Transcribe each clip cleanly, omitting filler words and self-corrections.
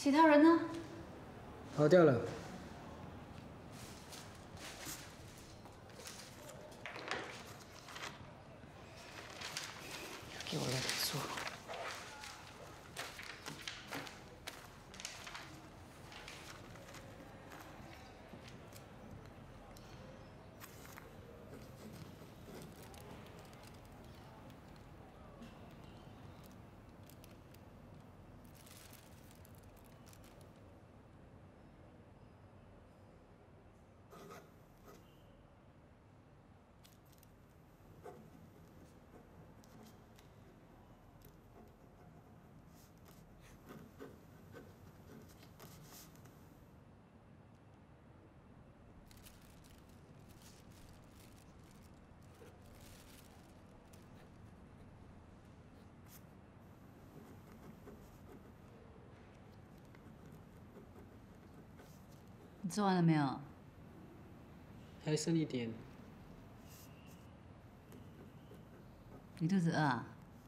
其他人呢？ 跑掉了。 给我来说。你吃完了没有？ 还剩一点。 你肚子饿啊？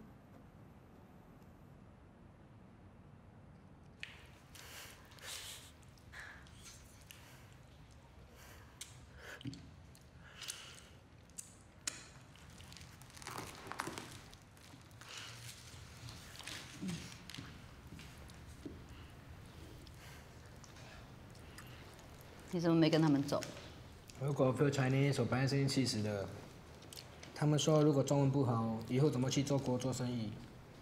你怎么没跟他们走？ 如果 feel Chinese， 我本来生气死的。他们说如果中文不好，以后怎么去中国做生意？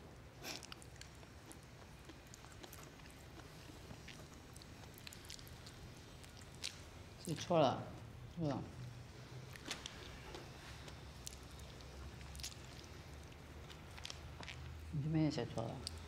你错了，是吧？你这边也写错了。